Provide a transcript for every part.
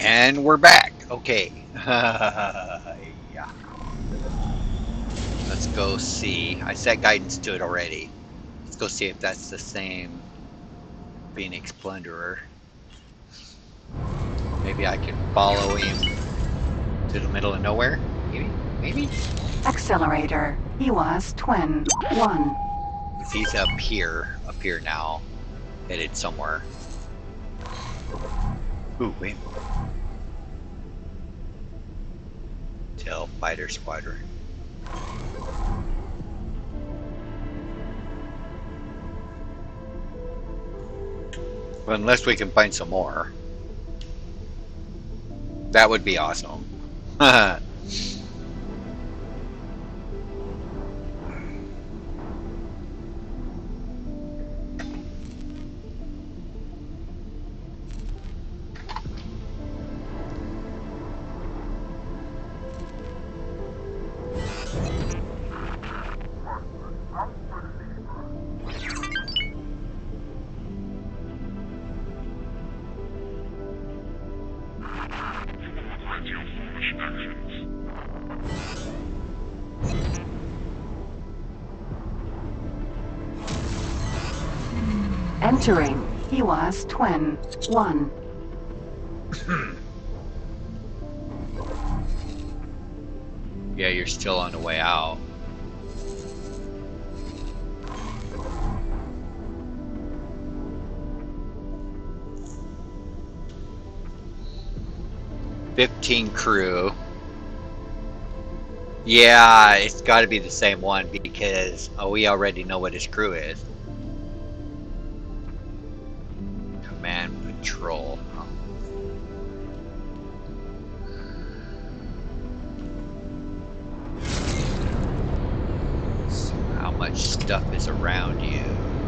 And we're back. Okay. Yeah. Let's go see. I set guidance to it already. Let's go see if that's the same Phoenix Plunderer. Maybe I can follow him to the middle of nowhere. Maybe. Accelerator. EWAS Twin 1. If he's up here now, headed somewhere. Ooh, wait. Tail Fighter Squadron. Well, unless we can find some more. That would be awesome. Entering EWAS Twin 1. Yeah, you're still on the way out. "15 crew." Yeah, it's got to be the same one because we already know what his crew is. Command Patrol. So how much stuff is around you?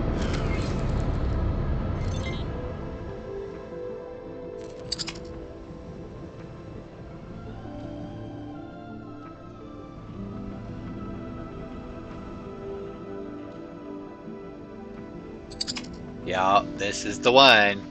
Yeah, this is the one.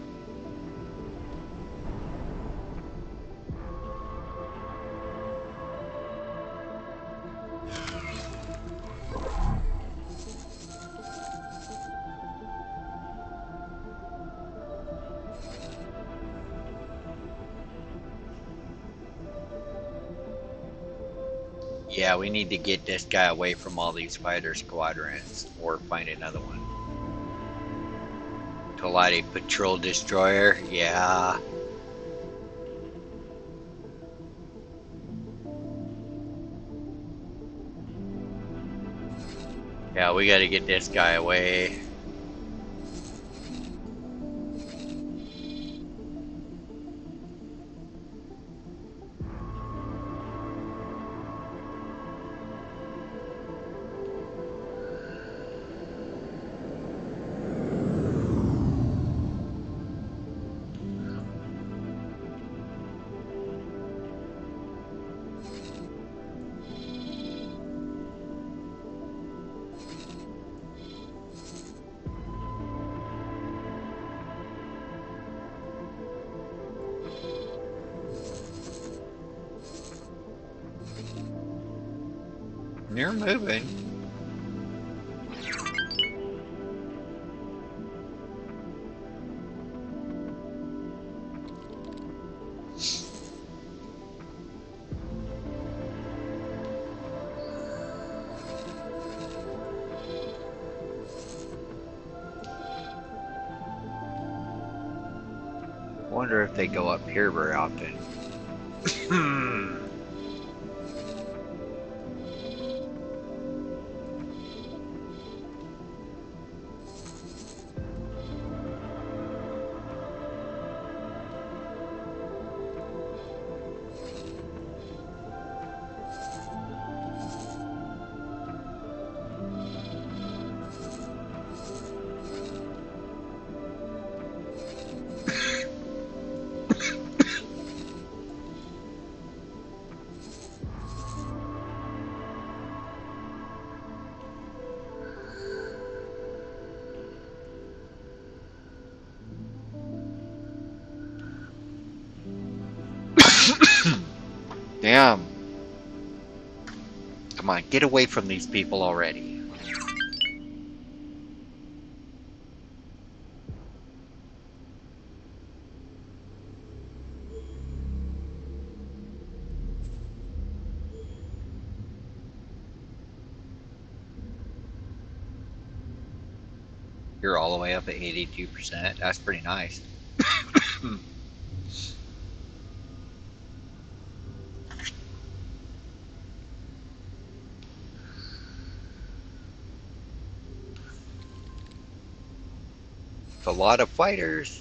Yeah, we need to get this guy away from all these fighter squadrons or find another one. Tolati Patrol Destroyer, yeah. Yeah, we gotta get this guy away. You're moving. Wonder if they go up here very often. am. Come on, get away from these people already. You're all the way up at 82%. That's pretty nice. It's a lot of fighters.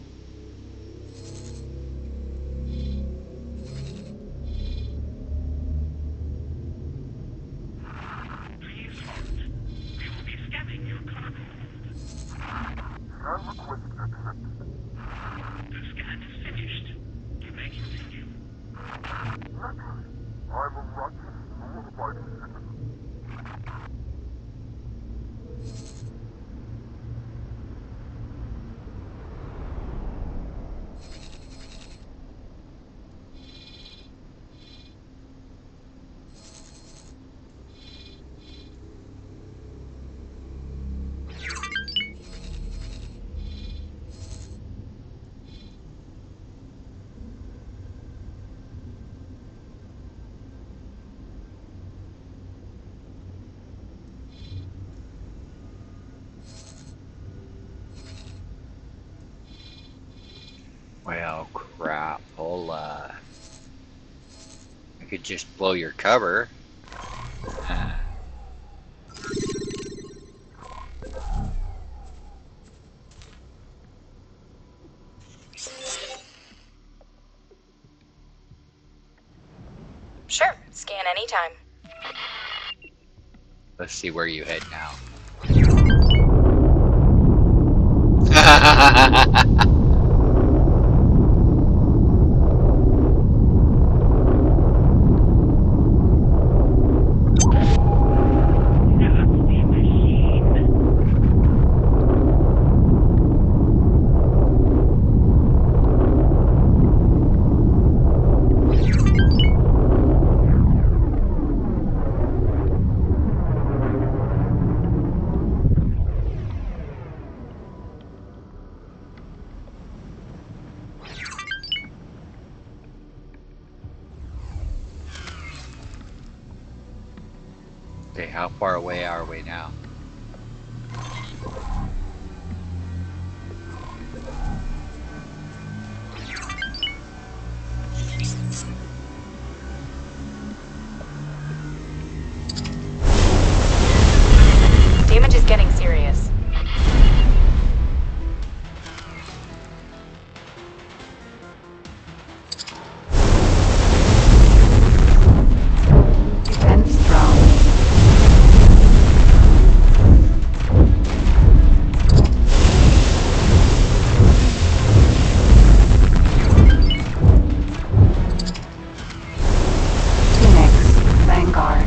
Well, crapola. I could just blow your cover. Sure, scan anytime. Let's see where you head now. Okay, how far away are we now? Damage is getting serious. Defense drone. Phoenix, Vanguard.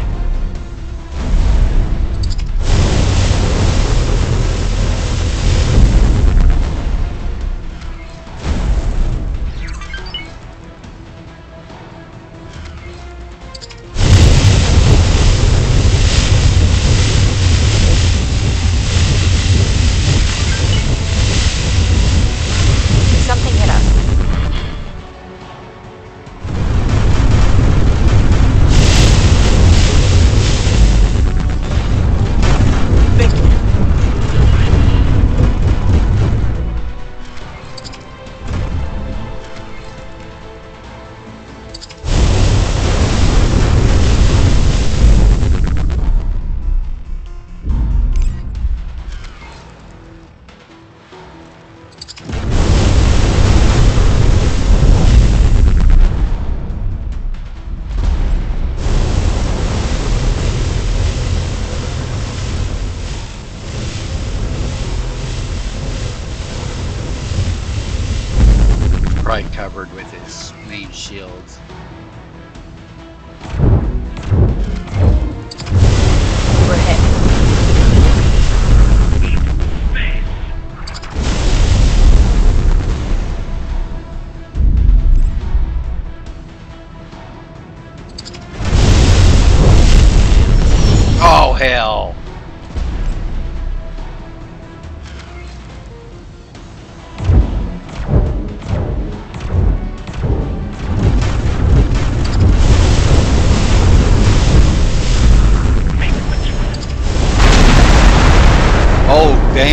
Something hit us. Probably covered with his main shields. We're hit.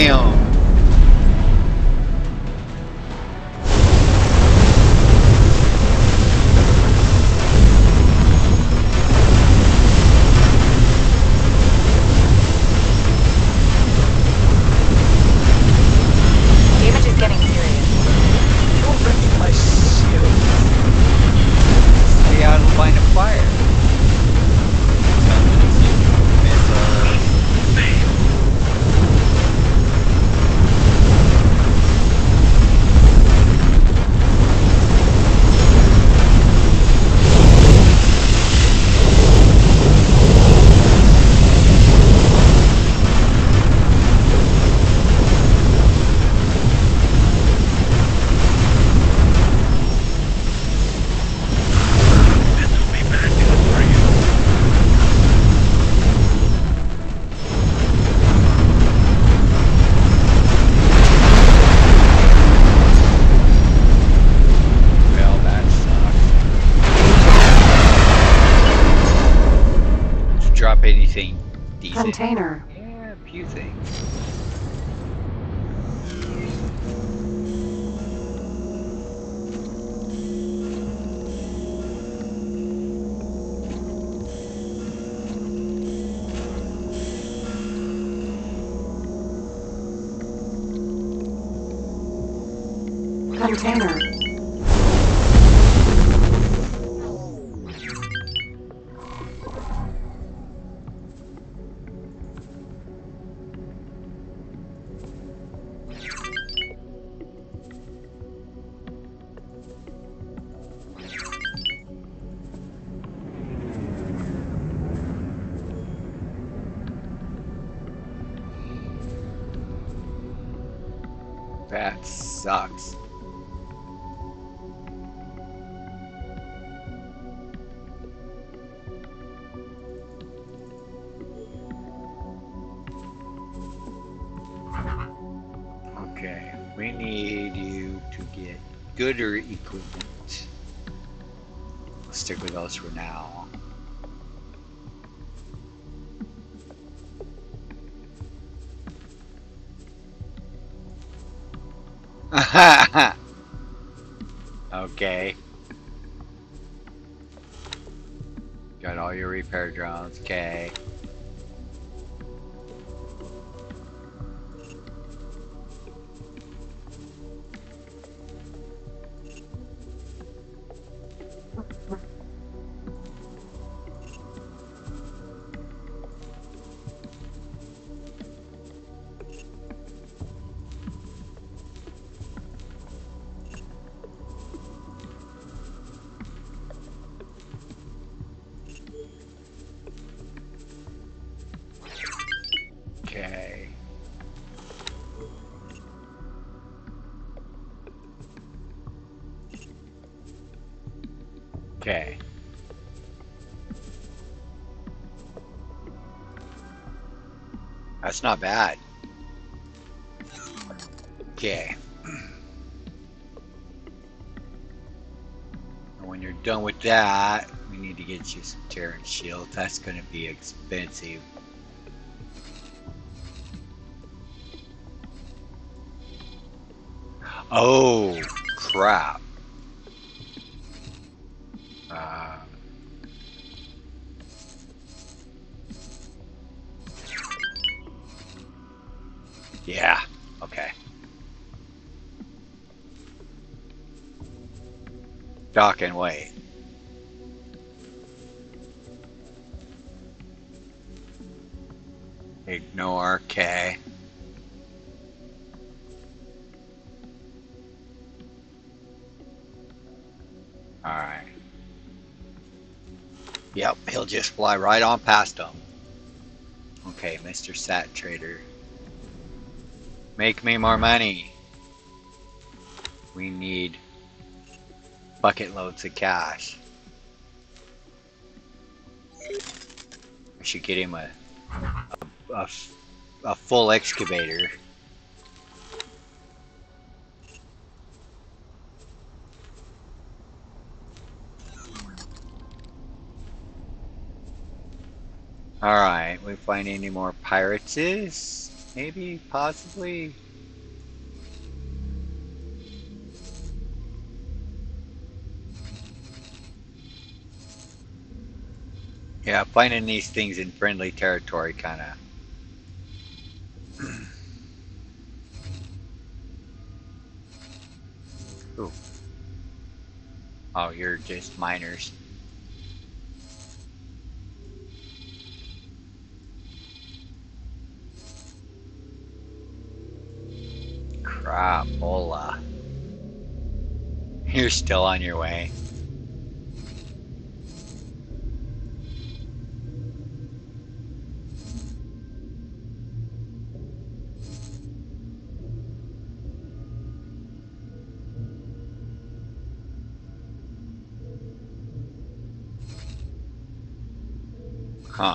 Damn. Damage is getting serious. You're wrecking my shield. Stay out of the line of fire. This will be bad news for you. Well, that sucks. Did you drop anything decent? Container. Yeah, a few things. Container. That sucks. Okay, we need you to get gooder equipment. Let's stick with those for now. Okay. Got all your repair drones, okay. Okay. Okay. That's not bad. Okay. And when you're done with that, we need to get you some Terran shield. That's going to be expensive. Oh, crap. Yeah, okay. Dock and wait. Ignore K. Alright. Yep, he'll just fly right on past them. Okay, Mr. Sat Trader. Make me more money. We need bucket loads of cash. I should get him a full excavator. Alright, we find any more pirates? Maybe, possibly. Yeah, finding these things in friendly territory kind of. Ooh. Oh, you're just miners. Crapola. You're still on your way. Huh.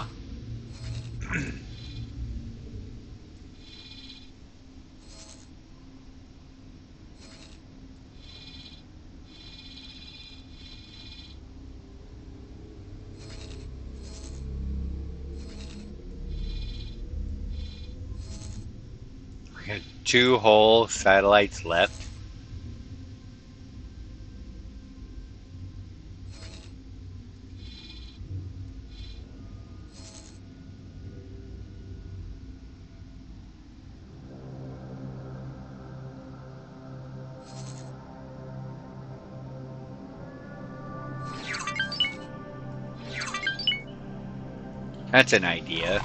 We got 2 whole satellites left. That's an idea.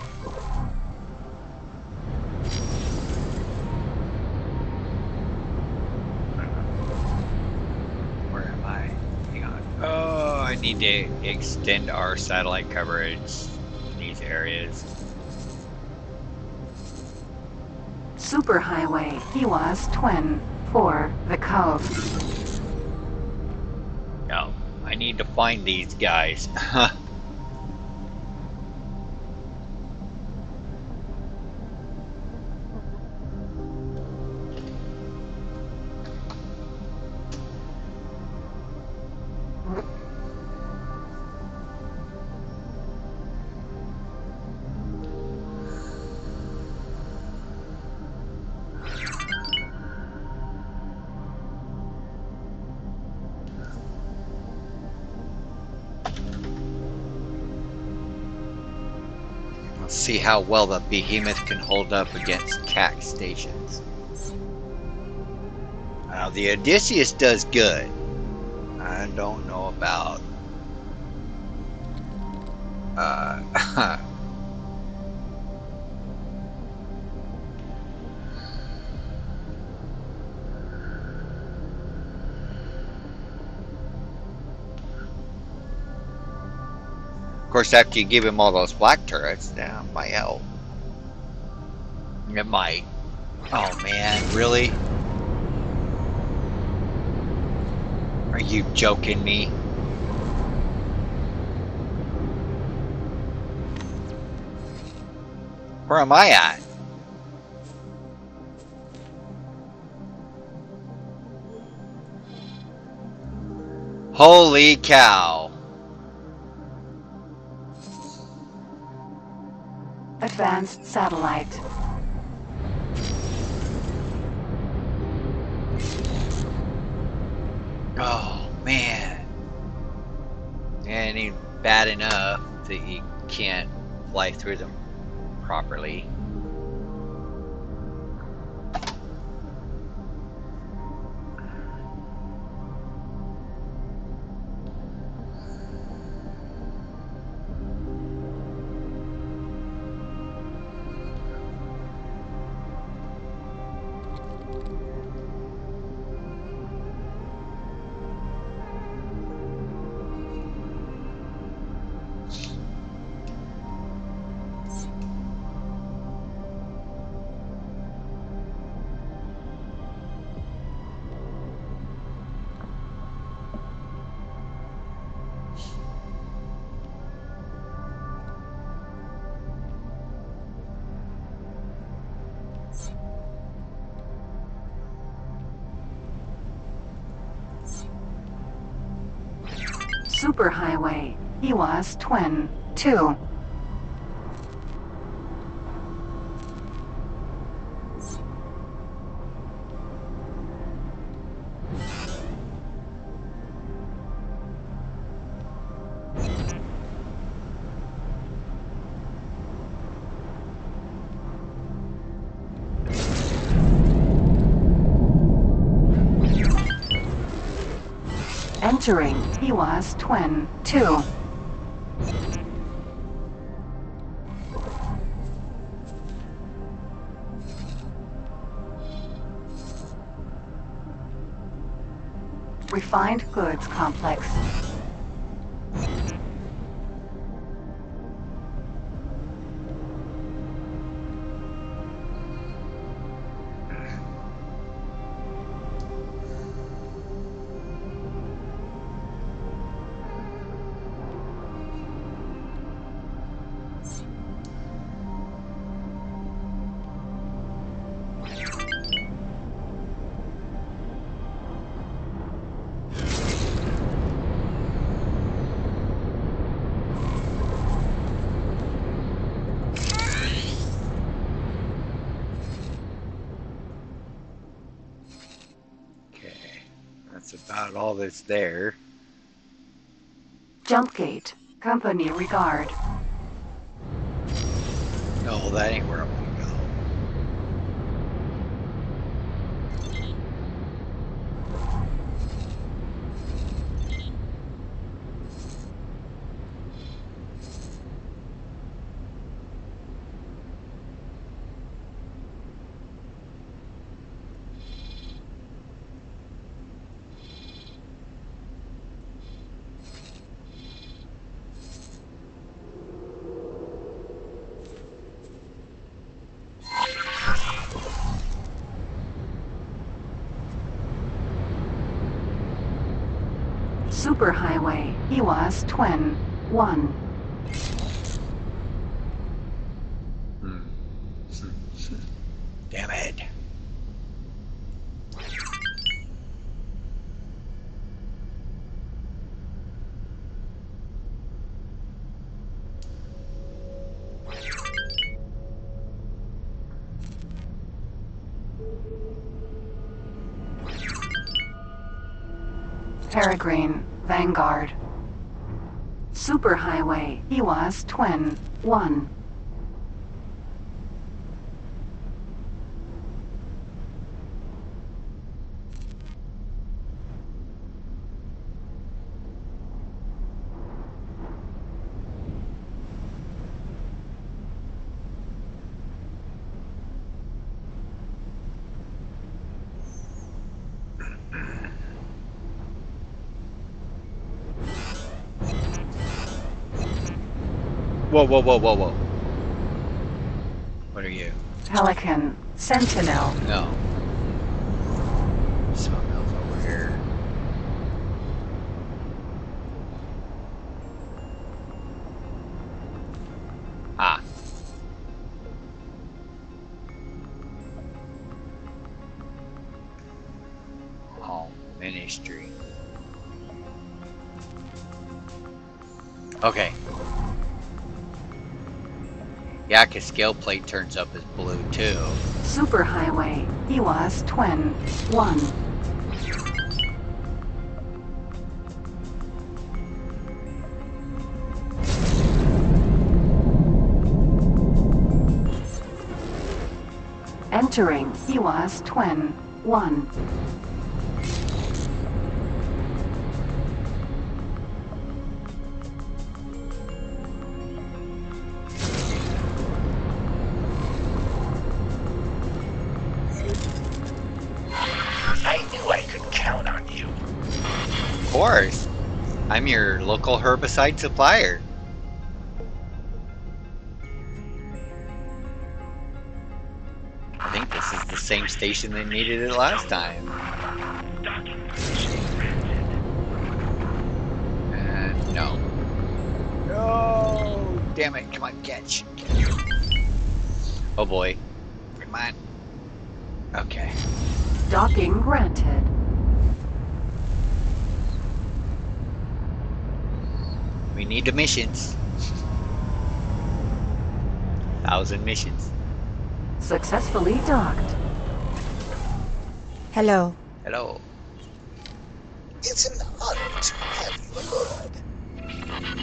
Where am I? Hang on. Oh, I need to extend our satellite coverage in these areas. Superhighway EWAS Twin for the coast. No, I need to find these guys. Let's see how well the behemoth can hold up against CAC stations. Now, the Odysseus does good. I don't know about... Of course, after you give him all those black turrets, that might help. It might. Oh man, really? Are you joking me? Where am I at? Holy cow. Advanced satellite. Oh man. And it ain't bad enough that you can't fly through them properly. Superhighway EWAS Twin 2. Entering EWAS Twin 2. Refined Goods Complex. That's about all that's there. Jumpgate. Company regard. No, that ain't where I want to go. Superhighway EWAS Twin 1. Damn it. Peregrine Vanguard. Superhighway EWAS Twin 1. Whoa, whoa, whoa, whoa, whoa. What are you? Pelican Sentinel. No. Something else over here. Ah. Home Ministry. Okay. Yeah, cause scale plate turns up as blue too. Superhighway EWAS Twin 1. Entering EWAS Twin 1. I knew I could count on you. Of course. I'm your local herbicide supplier. I think this is the same station that needed it last time. Docking permission granted. And no. No! Damn it, come on, catch. Oh boy. Come on. Okay. Docking granted. We need the missions. 1,000 missions. Successfully docked. Hello. Hello. It's an honor to have you aboard.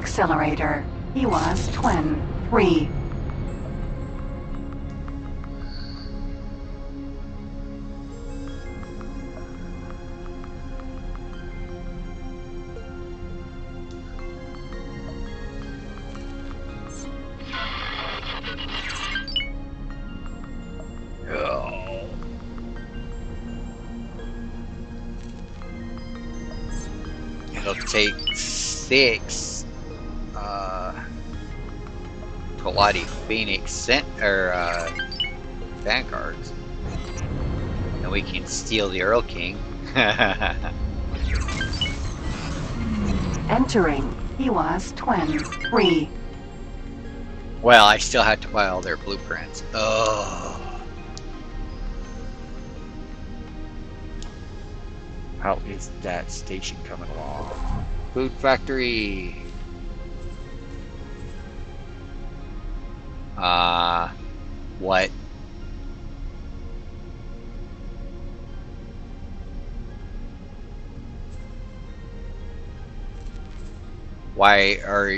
accelerator. EWAS Twin 3. Oh. It'll take 6 Pilati Phoenix Vanguards, and we can steal the Earl King. Entering EWAS Twin 3. Well, I still have to buy all their blueprints. Oh. How is that station coming along? Food factory. What? Why are...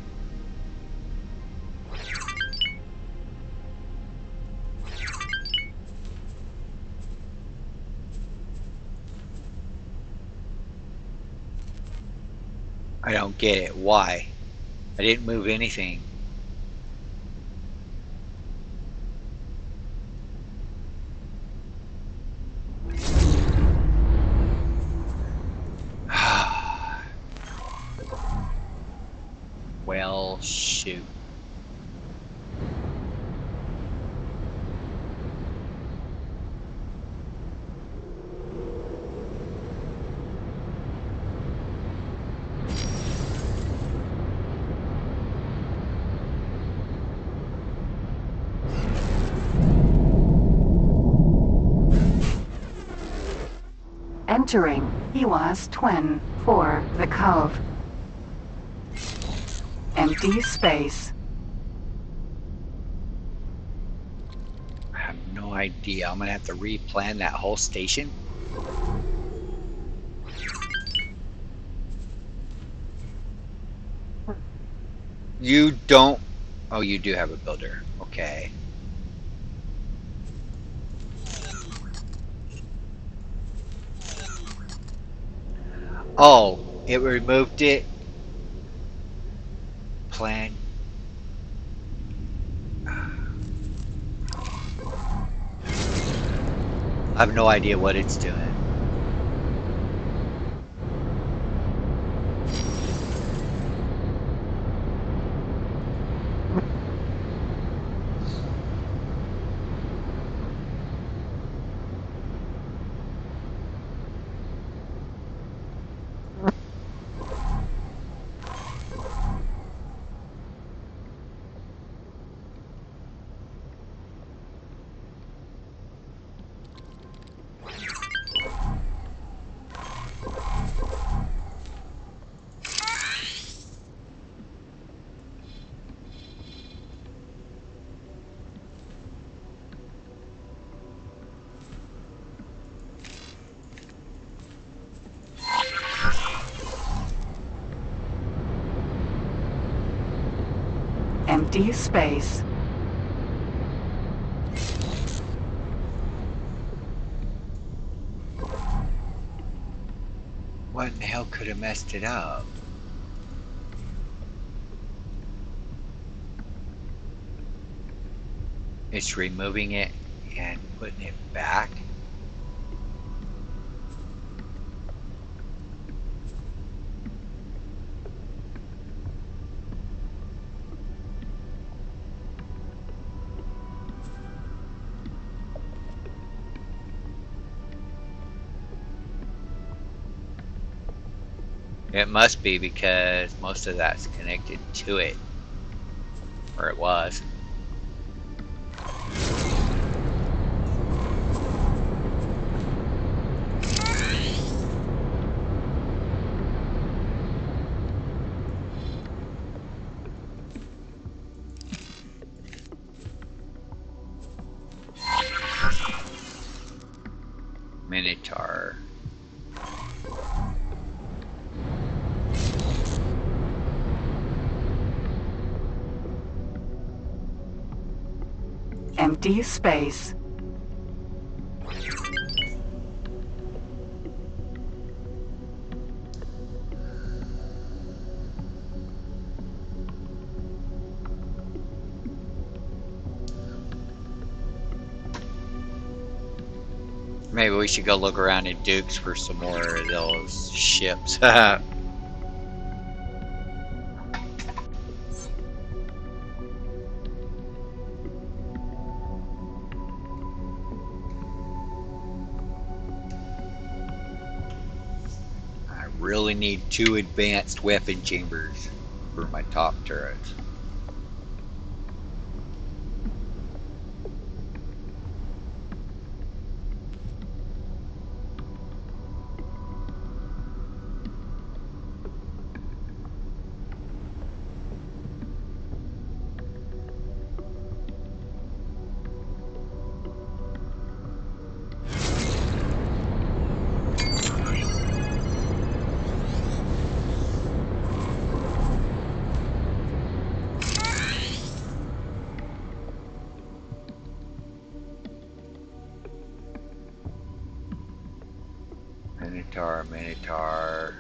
I don't get it. Why? I didn't move anything. Well, shoot. Entering EWAS Twin 4, The Cove. Empty space. I have no idea. I'm gonna have to replan that whole station. You don't... Oh, you do have a builder. Okay. Oh, it removed it. Plan. I have no idea what it's doing. Empty space. What in the hell could have messed it up? It's removing it and putting it back. It must be because most of that's connected to it. Or it was. Minotaur. Empty space. Maybe we should go look around in Dukes for some more of those ships. I really need 2 advanced weapon chambers for my top turrets. Minotaur.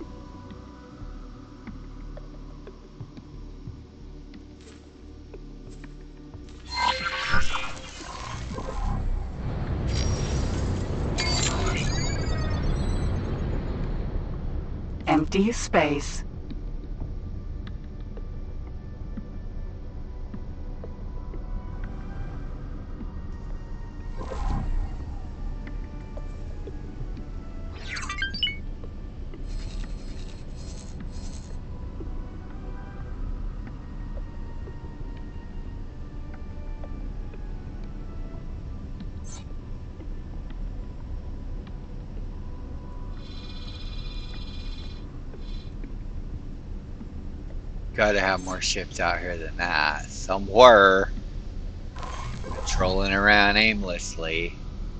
Empty space. Gotta have more ships out here than that. Some were patrolling around aimlessly.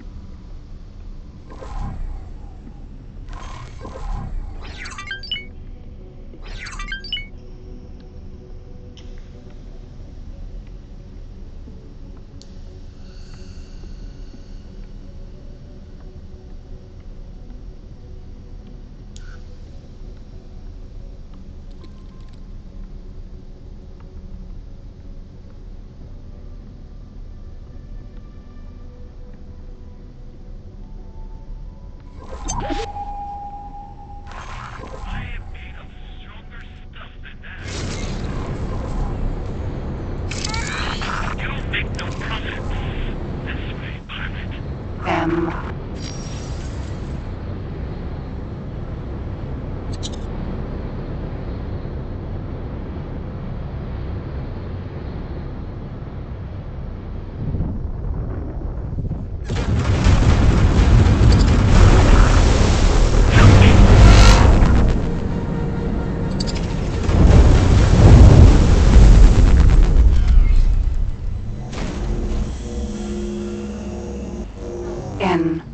I am made of stronger stuff than that. You'll make no profits. This way, pilot. M. N.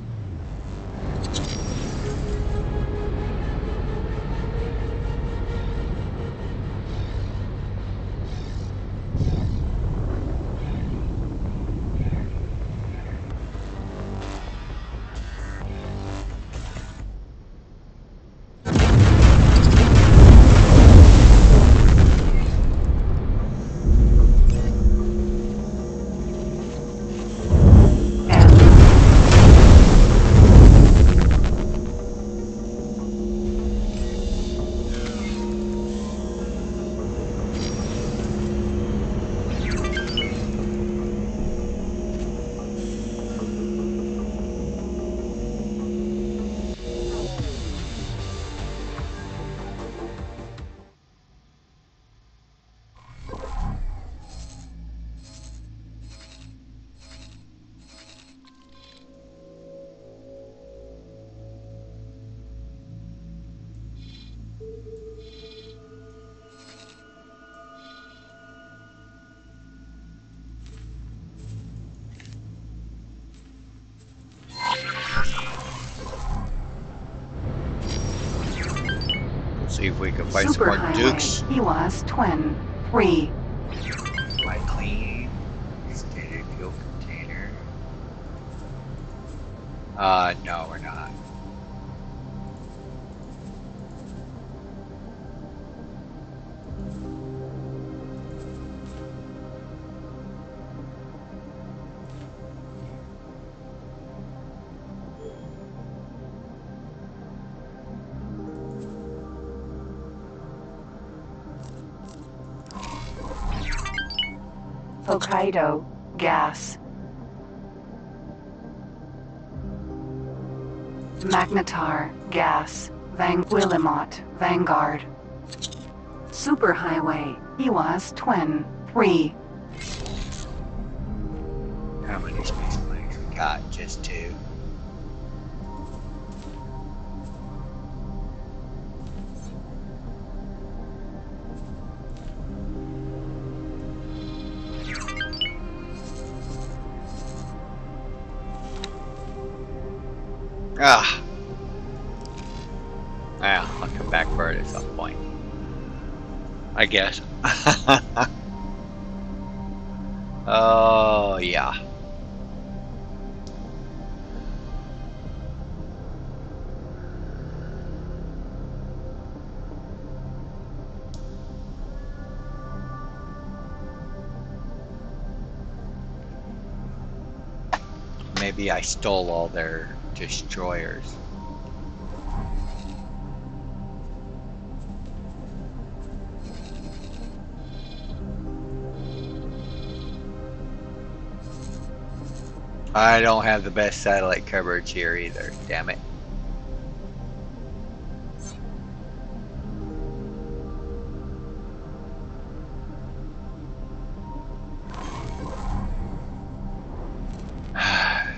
See if we can find some more Dukes. EWAS Twin 3. My clean. Stated fuel No, we're not. Hokkaido, gas. Magnetar, gas. Willamette, Vanguard. Superhighway, Iwas, Twin, 3. How many space planes we got? Just 2. Ah. Well, I'll come back for it at some point. I guess. Oh, yeah. Maybe I stole all their destroyers. I don't have the best satellite coverage here either, damn it. I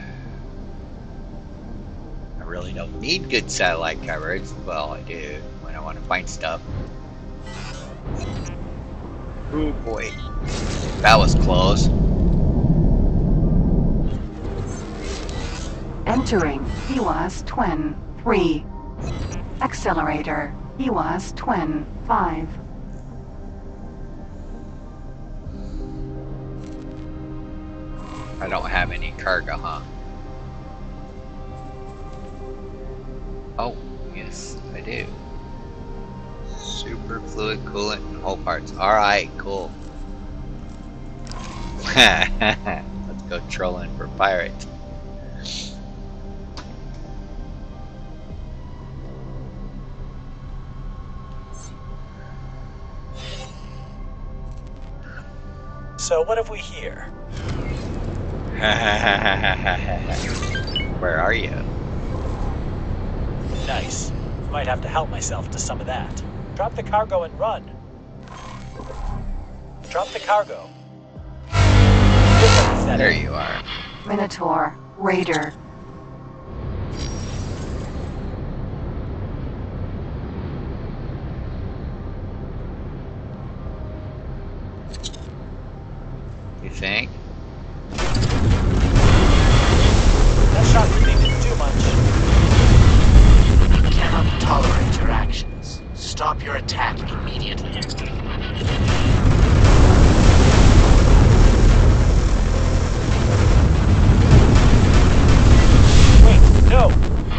really don't need good satellite coverage. Well, I do when I want to find stuff. Oh boy, that was close. Entering Iwas, Twin, 3. Accelerator, Iwas, Twin, 5. I don't have any cargo, huh? Oh, yes, I do. Super fluid coolant and whole parts. Alright, cool. Let's go trolling for pirates. So what have we here? Where are you? Nice. Might have to help myself to some of that. Drop the cargo and run. Drop the cargo. There you are. Minotaur, Raider. You think? That shot really didn't do much. I cannot tolerate your actions. Stop your attack immediately. Wait, no!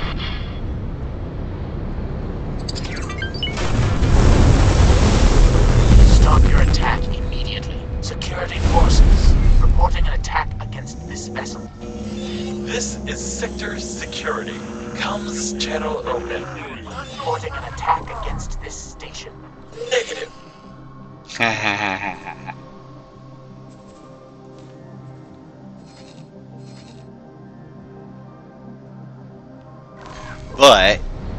Stop your attack immediately. Security forces reporting an attack against this vessel. This is Sector Security. Comms channel open. Reporting an attack against this station. Negative. But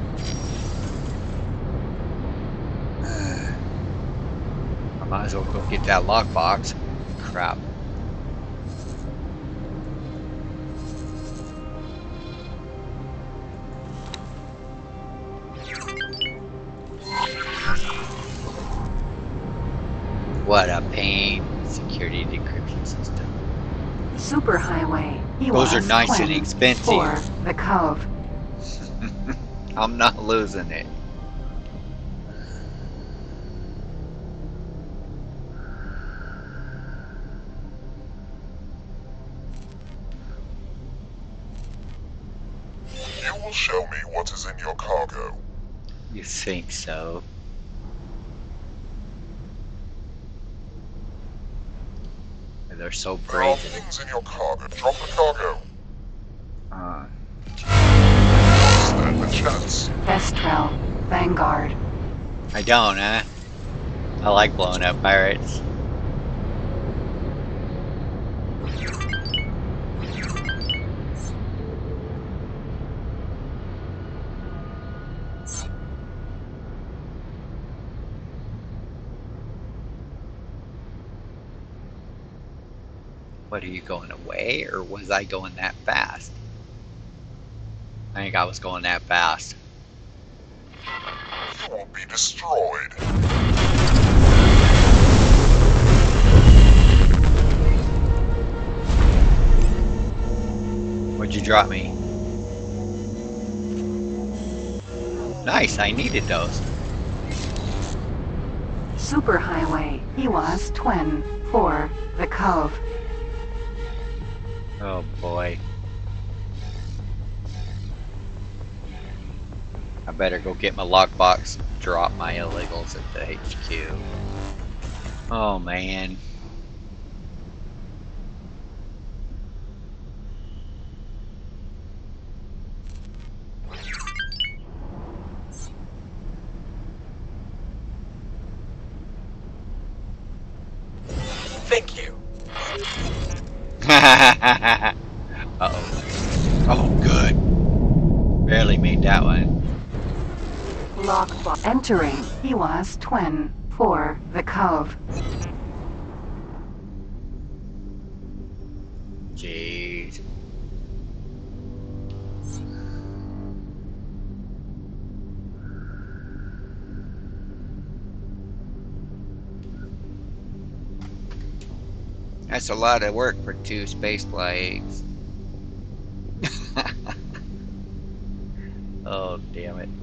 I might as well go get that lockbox. Crap. What a pain. Security decryption system. Superhighway, Iwas, Those are nice and Twin, expensive. 4. The Cove. I'm not losing it. will show me what is in your cargo. You think so? They're so There are brazen. things in your cargo. Drop the cargo. Stand a chance. Vestrel, Vanguard. I don't, huh? I like blowing up pirates. What, are you going away, or was I going that fast? I think I was going that fast. You will be destroyed. What'd you drop me? Nice, I needed those. Superhighway, EWAS Twin, 4, The Cove. Oh boy. I better go get my lockbox, drop my illegals at the HQ. Oh man. Thank you. Uh-oh. Oh, good. Barely made that one. Lockbox. Entering EWAS Twin, 4, The Cove. Jeez. That's a lot of work for 2 space flights. Oh, damn it.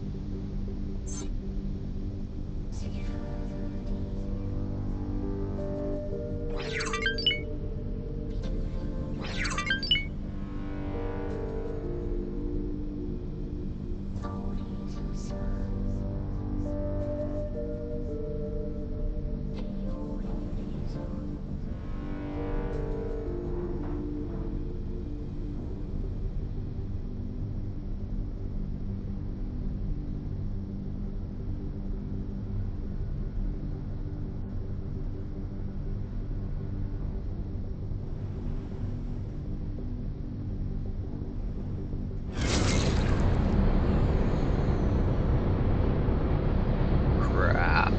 Crap.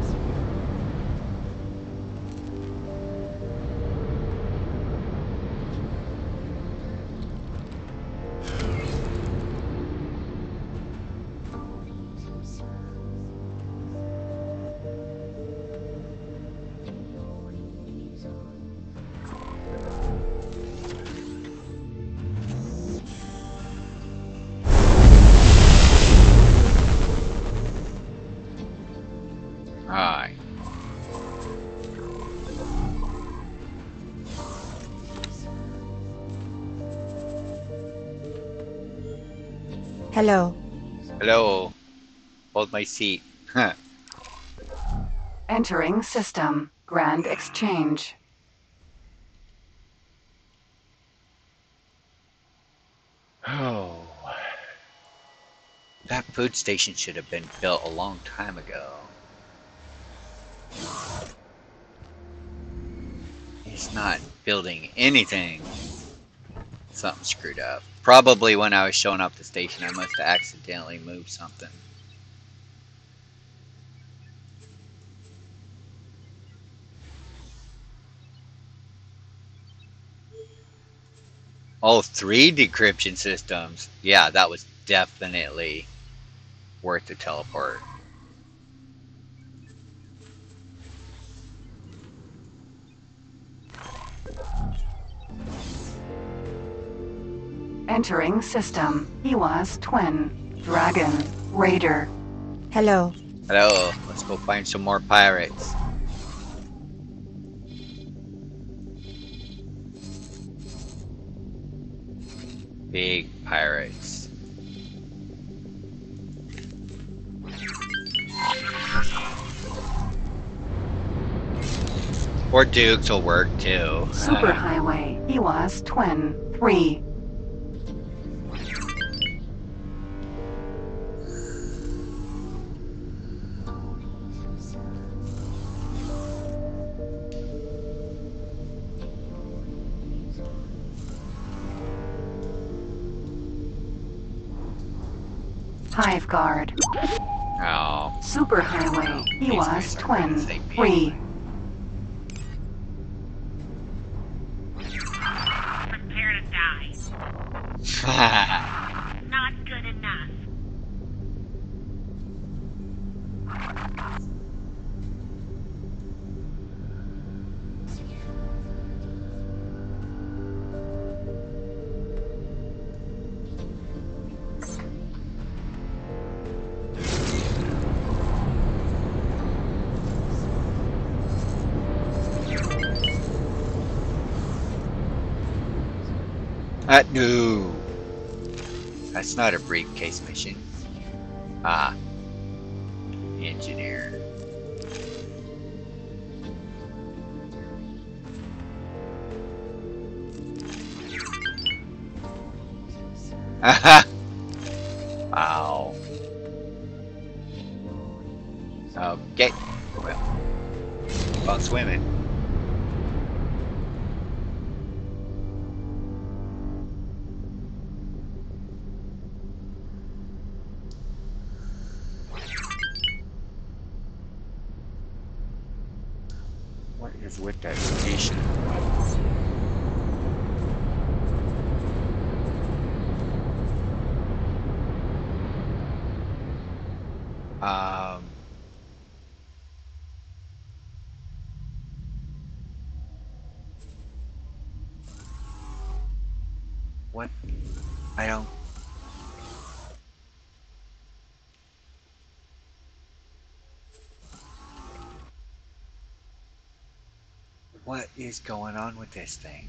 Alright. Hello. Hello. Hold my seat. Huh. Entering system, Grand Exchange. Oh. That food station should have been built a long time ago. It's not building anything. Something screwed up. Probably when I was showing up the station, I must have accidentally moved something. Oh, 3 decryption systems. Yeah, that was definitely worth the teleport. Entering system, EWAS Twin, Dragon, Raider. Hello. Hello, let's go find some more pirates. Big pirates. Or Dukes will work too. Superhighway, EWAS Twin 3. Hive Guard, Oh. Superhighway, EWAS Twin 3. Prepare to die. Not good enough. No. That's not a briefcase mission. Ah. Engineer. Wow. Okay. Well, about swimming. What is with that station? What? I don't. What is going on with this thing?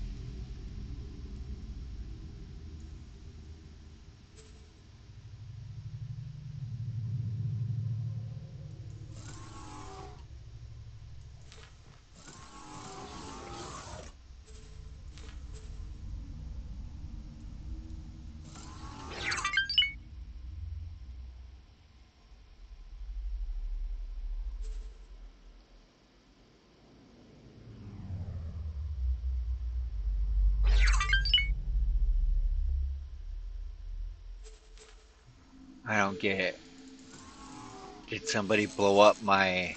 I don't get it. Did somebody blow up my...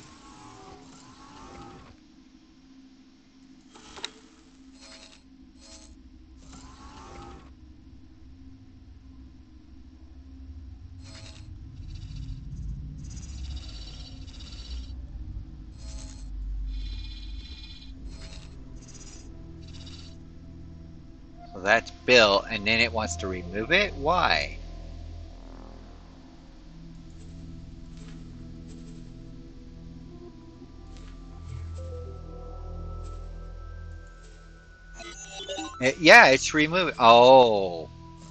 Well, that's built, and then it wants to remove it? Why? Yeah, it's removed. Oh.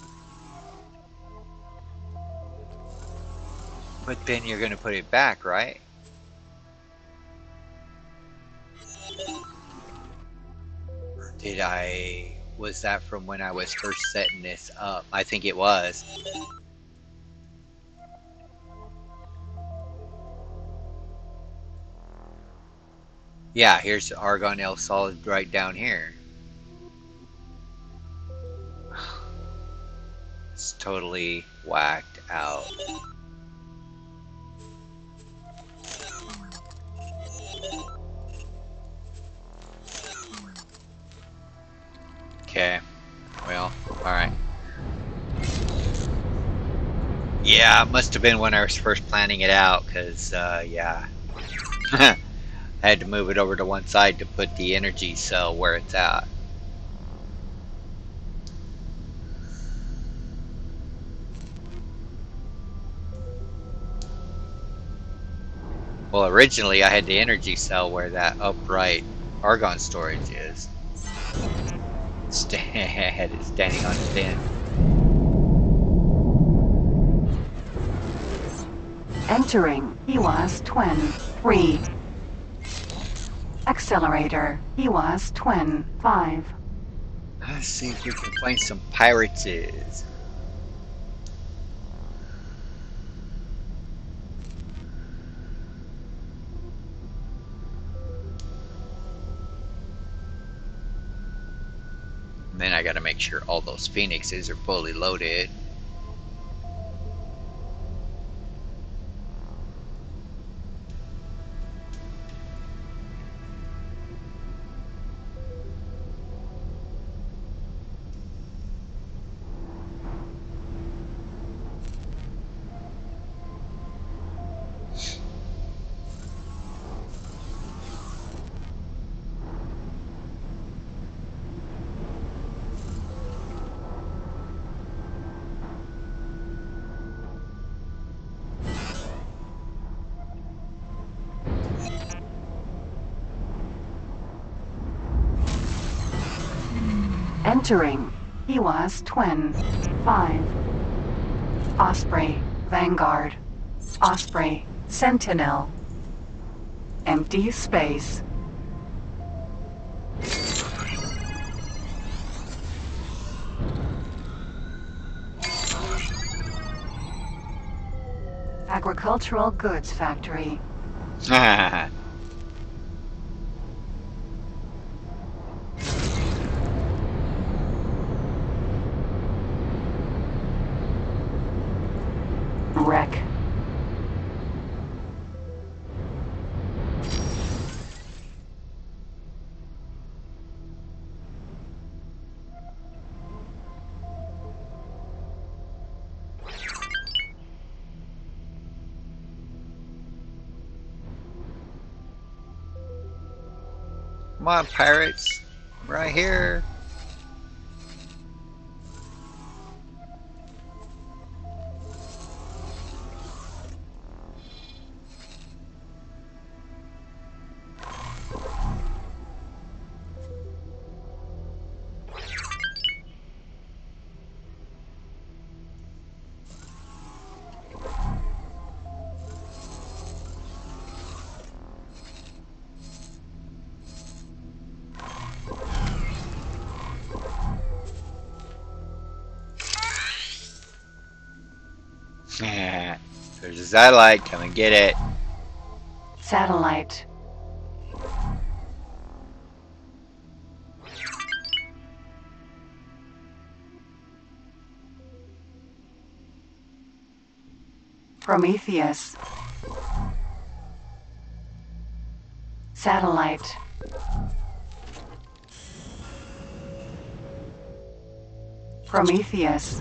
But then you're going to put it back, right? Did I... Was that from when I was first setting this up? I think it was. Yeah, here's Argonel Solid right down here. It's totally whacked out. Okay. Well, alright. Yeah, it must have been when I was first planning it out, because, yeah. I had to move it over to one side to put the energy cell where it's at. Well, originally I had the energy cell where that upright argon storage is. It's standing on its end. Entering EWAS Twin 3. Accelerator EWAS Twin 5. Let's see if we can find some pirates. And then I gotta make sure all those phoenixes are fully loaded. Entering EWAS Twin 5. Osprey Vanguard. Osprey Sentinel. Empty space. Agricultural goods factory. Wreck. Come on, pirates. Right here. There's a satellite. Come and get it. Satellite. Prometheus. Satellite. Prometheus.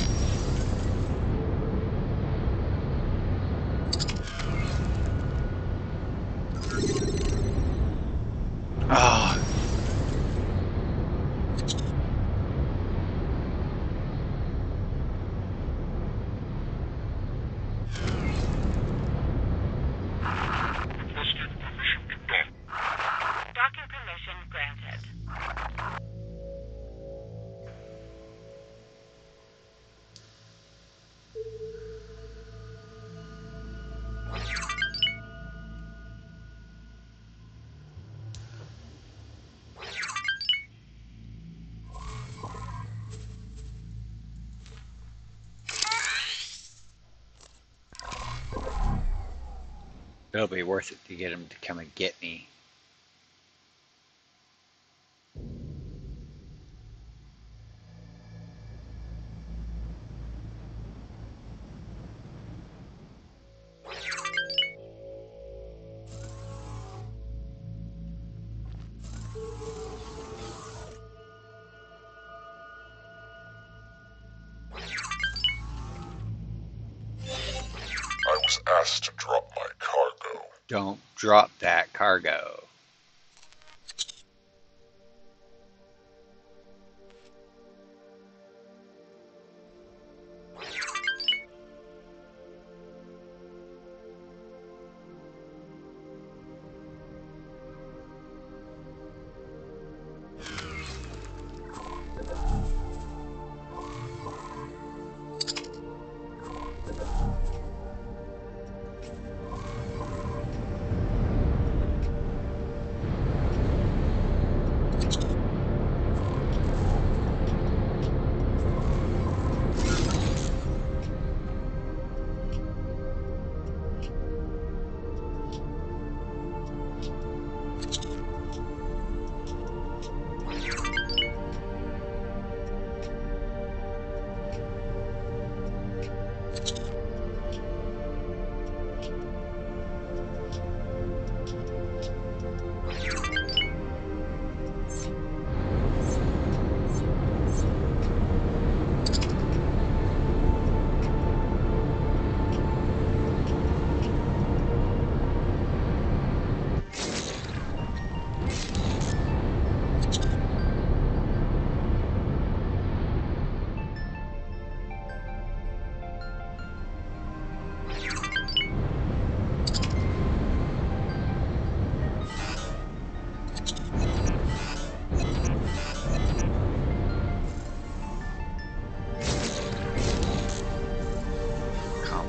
Oh. Requesting permission to dock. Docking permission granted. It'll be worth it to get him to come and get me. I was asked to drop my cargo. Don't drop that cargo.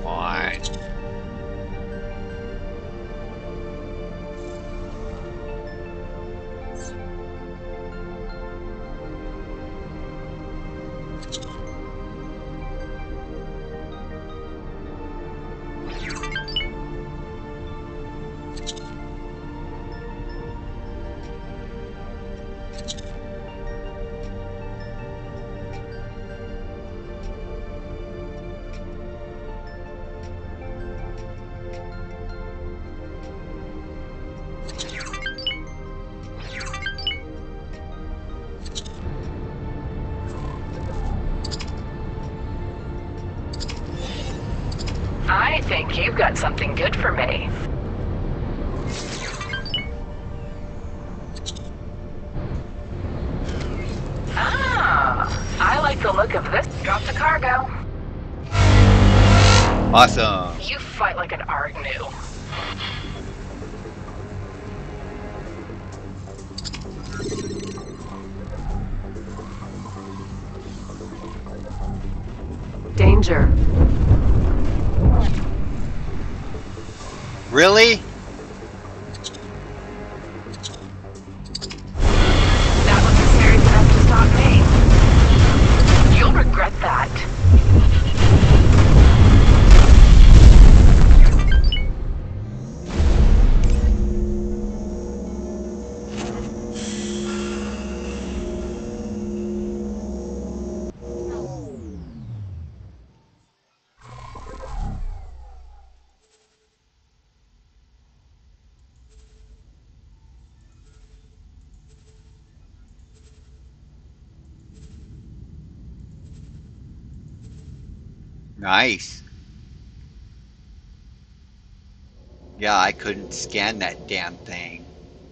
come on. I think you've got something good for me. Ah, I like the look of this. Drop the cargo. Awesome. You fight like an Argnu. Danger. Really? That wasn't serious enough to stop me. You'll regret that. Nice. Yeah, I couldn't scan that damn thing.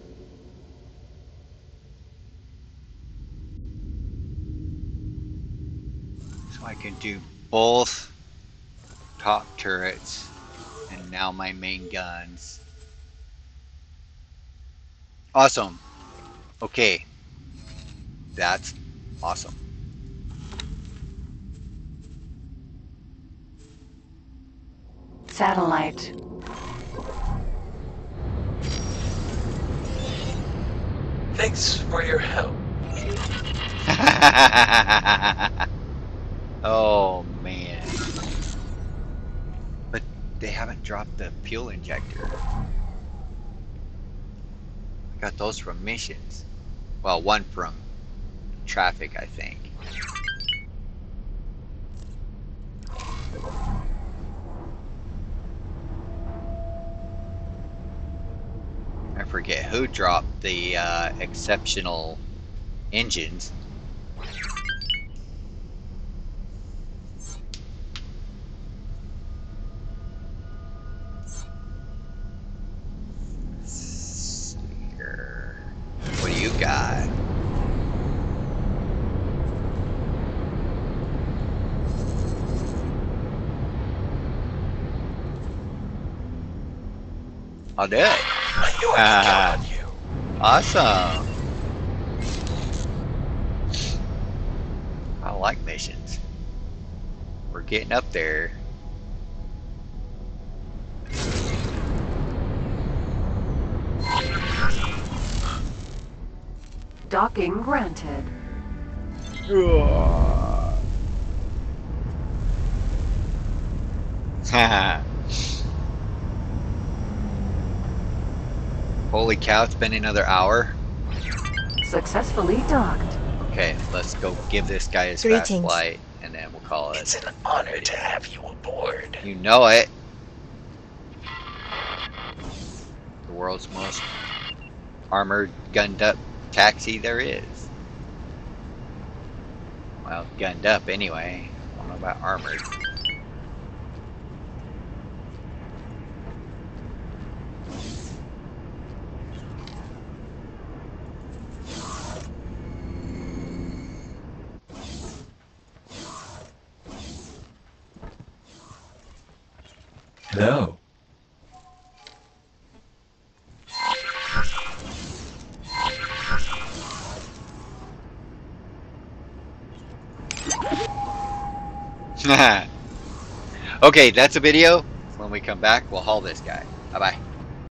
So I can do both top turrets and now my main guns. Awesome. Okay. That's awesome. Satellite. Thanks for your help. Oh man. But they haven't dropped the fuel injector. I got those from missions. Well, one from traffic, I think. I forget who dropped the exceptional engines. Let's see here. What do you got? I'll do it. I knew I could count on you. Awesome. I like missions. We're getting up there. Docking granted. Holy cow, it's been another hour. Successfully docked. Okay, let's go give this guy his fast Greetings. flight and then we'll call it. It's an honor to have you aboard. You know it. The world's most armored, gunned up taxi there is. Well, gunned up anyway. I don't know about armored. No. Okay, that's a video. When we come back, we'll haul this guy. Bye-bye.